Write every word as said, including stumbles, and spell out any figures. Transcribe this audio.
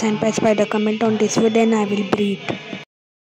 thoughts and pets by the comment on this video, then I will breed.